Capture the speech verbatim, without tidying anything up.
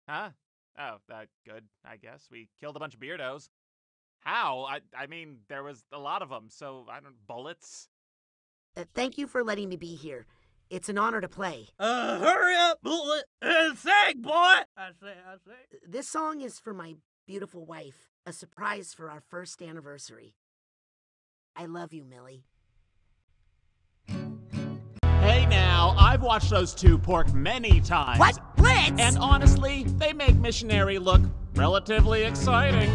Huh? Oh, uh, good, I guess. We killed a bunch of beardos. How? I I mean, there was a lot of them, so I don't... Bullets? Uh, thank you for letting me be here. It's an honor to play. Uh, hurry up, bullet, and sing, boy! I say, I say. This song is for my beautiful wife, a surprise for our first anniversary. I love you, Millie. Hey now, I've watched those two pork many times. What? Blitz? And honestly, they make missionary look relatively exciting.